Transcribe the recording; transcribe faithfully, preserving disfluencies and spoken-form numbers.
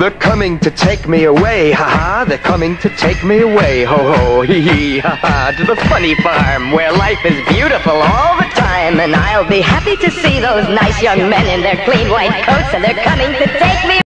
They're coming to take me away, ha-ha. They're coming to take me away, ho-ho, hee-hee, ha-ha. To the funny farm where life is beautiful all the time. And I'll be happy to see those nice young men in their clean white coats, and they're coming to take me